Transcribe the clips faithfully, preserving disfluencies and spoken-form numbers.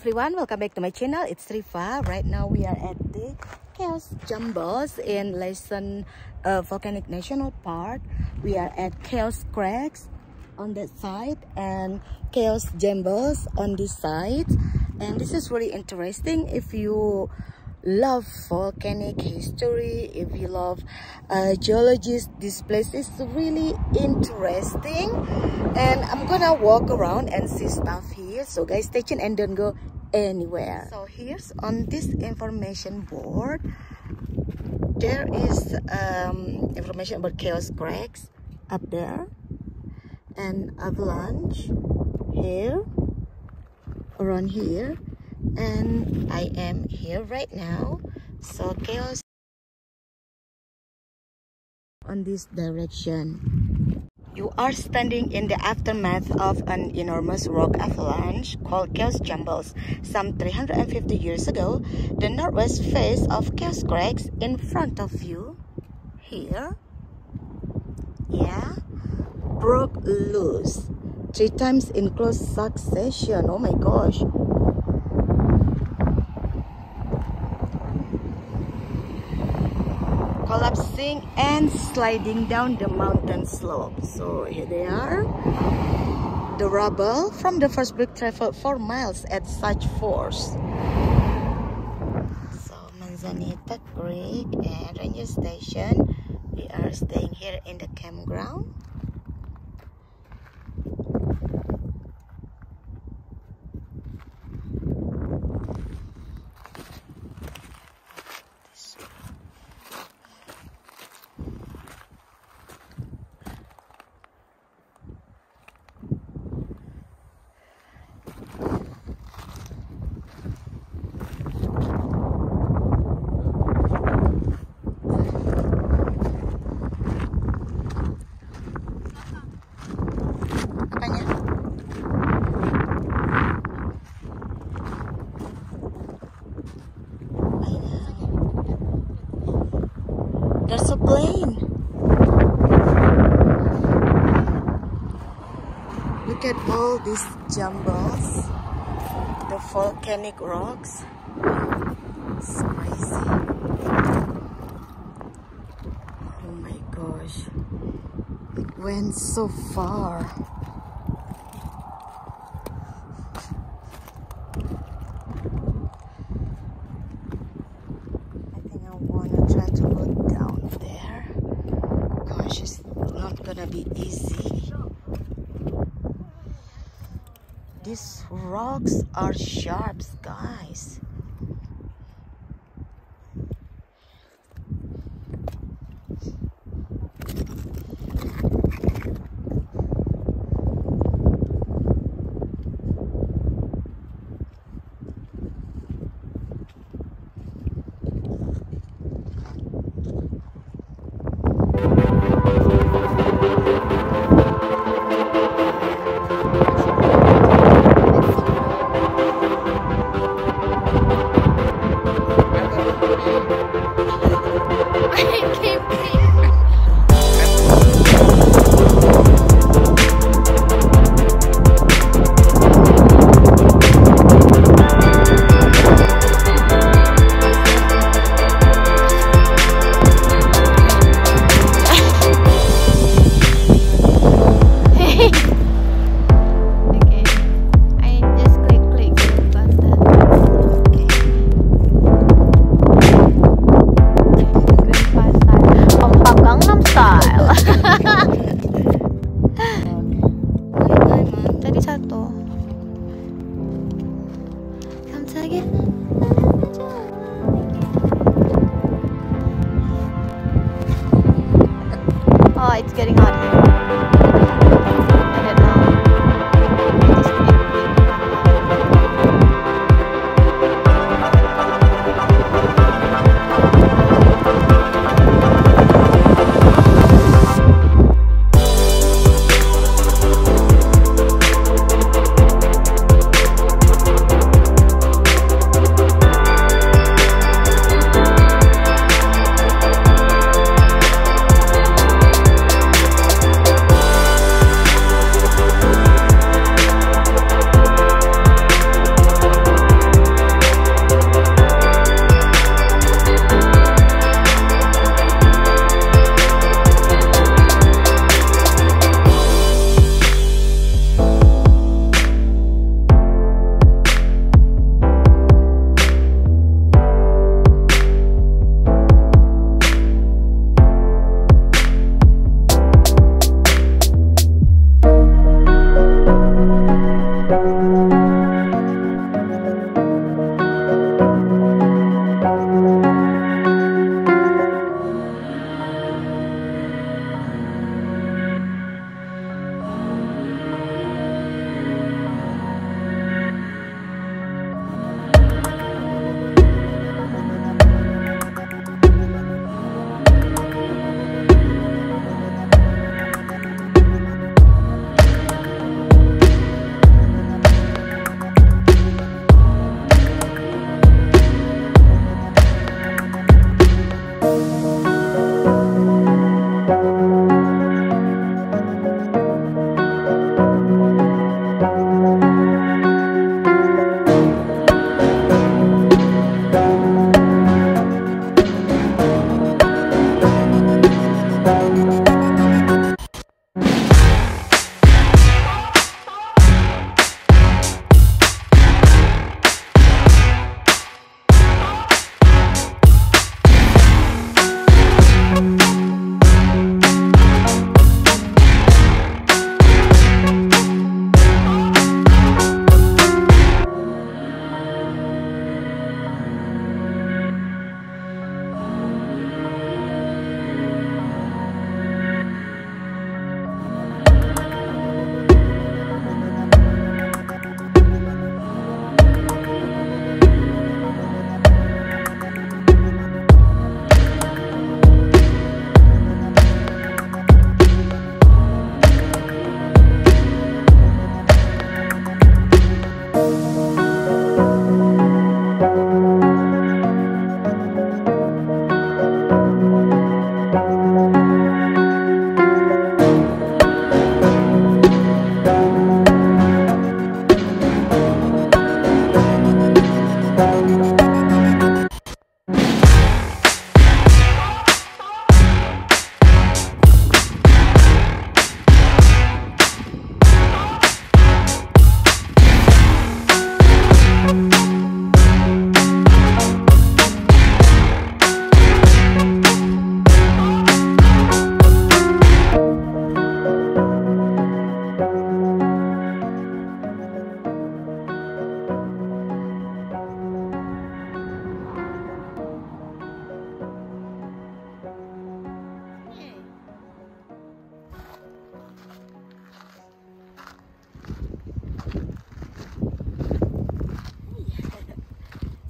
everyone, welcome back to my channel. It's Riffa. Right now we are at the Chaos Jumbles in Lassen uh, Volcanic National Park. We are at Chaos Crags on that side and Chaos Jumbles on this side. And this is really interesting if you love volcanic history, if you love uh, geology. This place is really interesting, and I'm gonna walk around and see stuff here. So guys, stay tuned and don't go anywhere. So here's on this information board, there is um, information about Chaos Crags up there and avalanche here, around here. And I am here right now. So chaos on this direction. You are standing in the aftermath of an enormous rock avalanche called Chaos Jumbles. Some three hundred fifty years ago, the northwest face of Chaos Crags in front of you, here, yeah, broke loose three times in close succession. Oh my gosh. Collapsing and sliding down the mountain slope. So here they are. The rubble from the first brick traveled four miles at such force. So Manzanita Creek and ranger station. We are staying here in the campground. There's a plane. Look at all these jumbles, the volcanic rocks. It's crazy. Oh my gosh. It went so far. Gonna be easy. These rocks are sharp, guys. Oh, it's getting hot here. I don't know. I just click,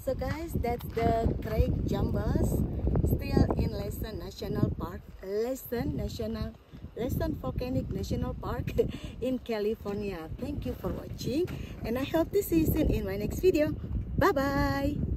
So guys, that's the Chaos Jumbles, still in Lassen National Park, Lassen National, Lassen Volcanic National Park in California. Thank you for watching, and I hope to see you soon in my next video. Bye bye.